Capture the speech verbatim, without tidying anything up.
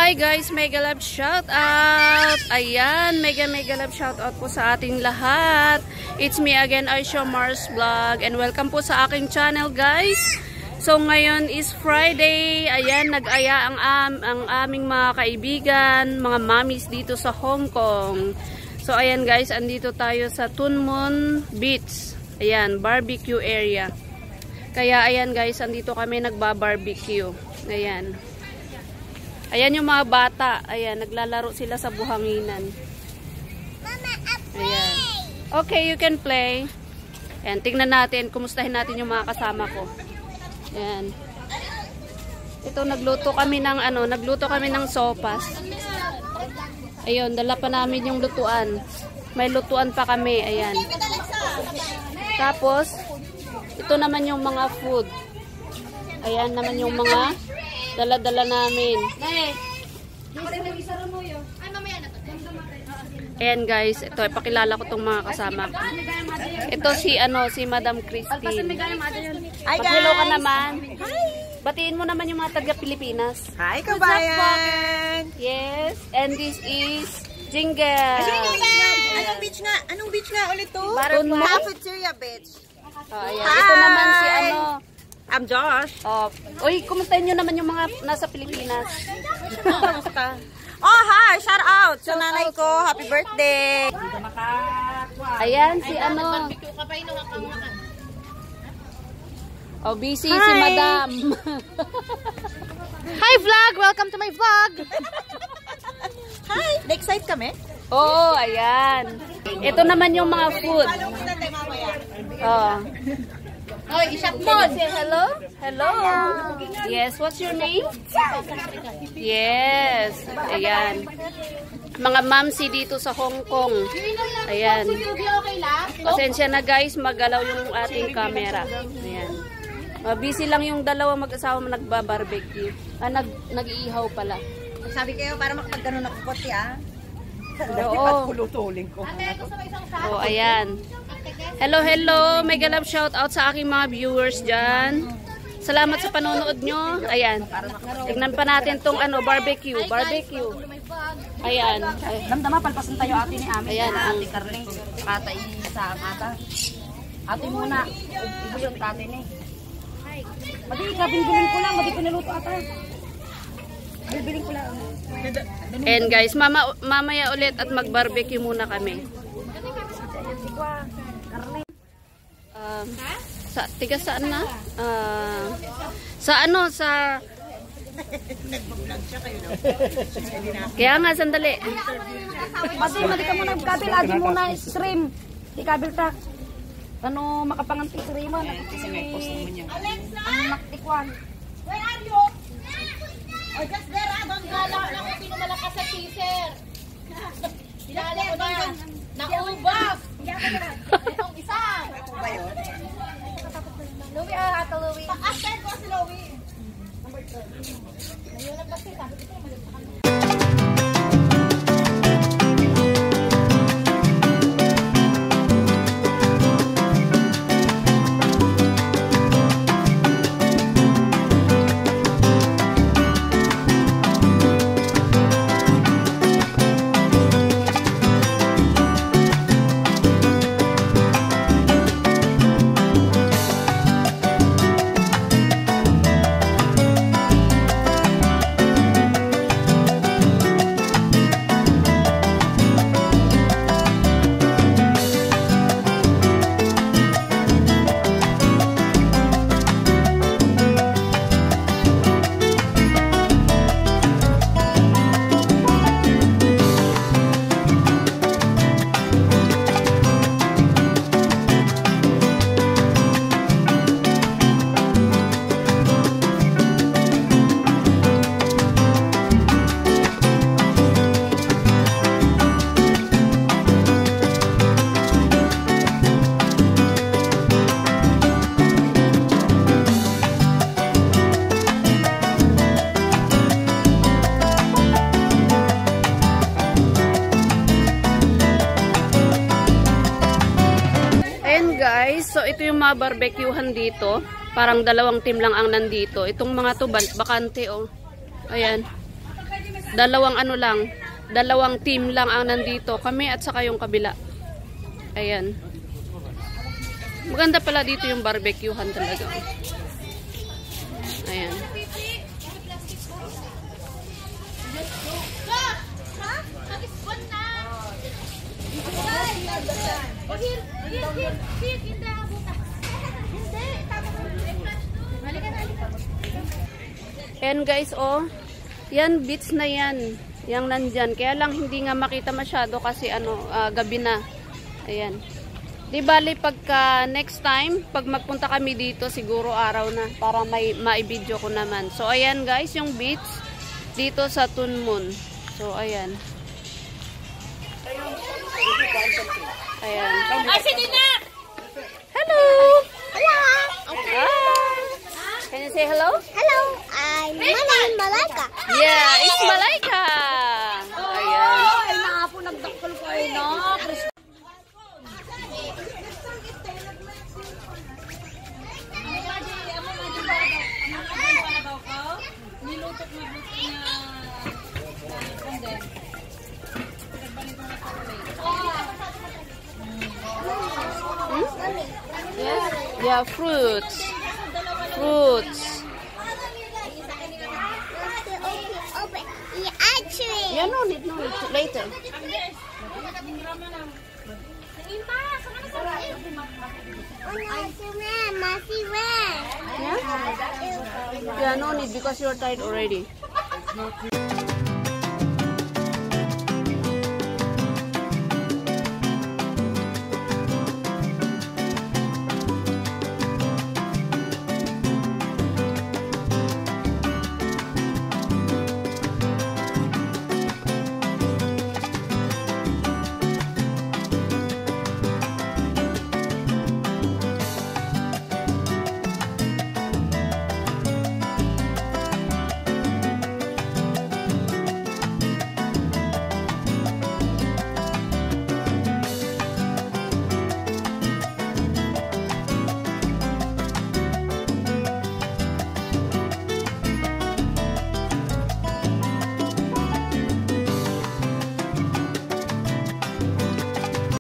Hi guys, mega love shout out. Ayan, mega mega love shout out po sa ating lahat. It's me again, Aisha Mars Vlog, and welcome po sa aking channel guys. So ngayon is Friday. Ayan, nag-aya ang, am, ang aming mga kaibigan, mga mommies dito sa Hong Kong. So ayan guys, andito tayo sa Tuen Mun Beach. Ayan, barbecue area. Kaya ayan guys, andito kami nagba-barbecue. Ayan. Ayan yung mga bata. Ayan, naglalaro sila sa buhanginan. Ayan. Okay, you can play. Ayan, tingnan natin, kumustahin natin yung mga kasama ko. Ayan. Ito, nagluto kami ng ano, nagluto kami ng sopas. Ayun, dala pa namin yung lutuan. May lutuan pa kami, ayan. Tapos, ito naman yung mga food. Ayan naman yung mga dala-dala namin. Ayan guys, ito ipakilala ko tong mga kasama ko. Ito si ano, si Madam Christine. Hi guys. Hello ka naman. Hi. Batiin mo naman yung mga taga Pilipinas. Hi kabayan. Yes, and this is Jingle. Anong beach nga? Anong beach nga ulit to? Tuen Mun. Cafeteria Beach. Oh, ayan. Ito naman si ano. I'm Josh. Oh, uy, kumustahin nyo naman yung mga nasa Pilipinas? Kamusta? Oh, hi! Shout out sa nanay ko. Happy birthday! Ayan, si ano. Oh, busy hi. si Madam. Hi vlog! Welcome to my vlog! Hi! Na-excite kami? Oo, oh, ayan. Ito naman yung mga food. Oh. Oh, ishap mo! Say hello? Hello? Yes, what's your name? Yes. Ayan. Mga mamsi dito sa Hong Kong. Ayan. Pasensya na guys, magalaw yung ating camera. Ayan. Uh, busy lang yung dalawa mag-asawa nagba-barbecue. Ah, nag nag-iihaw pala. Sabi kayo, para makapag-ganon ako puti ah. Oo. Kulutulin ko. Oh, ayan. Hello, hello. Mega love shout out sa aking mga viewers dyan. Salamat sa panonood nyo. Ayan. Tignan pa natin tong ano, barbecue. Barbecue. Ayan. Ay. Damdama, palpasan tayo ate ni Ami. Ayan. Ate Carly. Katay sa ata. Ate muna. Ibo yung tate ni. Madi, kabilbiling ko lang. Madi pinaluto ata. Bilbiling ko lang. And guys, mama, mamaya ulit at mag-barbecue muna kami. Um, sa tiga saan na? Uh, sa ano sa kaya nga sandali. Madi, madi ka muna kabil, adi muna stream. Di kabil ta. Ano makapanganti stream mo? Alexa! Ang maktikwan. Where are you? Oh, just there, ah, doon gala lang kung sino malakas sa teaser. Sinala ko na. Naubos! Itong isa. Louie, ah, ata Louie. Pag-aster ko si Louie. Number two. Ngayon na kasi, sabi ko, malit sa kanya. So ito yung mga barbecuehan dito. Parang dalawang team lang ang nandito. Itong mga to bakante oh. Ayan. Dalawang ano lang, dalawang team lang ang nandito. Kami at saka yung kabila. Ayan. Maganda pala dito yung barbecuehan talaga. Ayan. Ayan guys, oh. Yan, beach na yan. Yang nandyan. Kaya lang hindi nga makita masyado kasi ano, uh, gabi na. Ayan. Di bali pagka next time, pag magpunta kami dito, siguro araw na. Para may ma-video ko naman. So, ayan guys, yung beach dito sa Tunmun. So, ayan. Ayan. Hello! Hello. Hi! Can you say hello? Hello. I'm my name Malaika. Yeah, it's Malaika. Ayan. Ay, naapo, nagdakpal ko ay na. Yes. Yeah, fruits. Fruits. Open. Yeah, actually. Yeah, no need, no need. Later. Yeah? Yeah? Yeah, no need because you're tired already.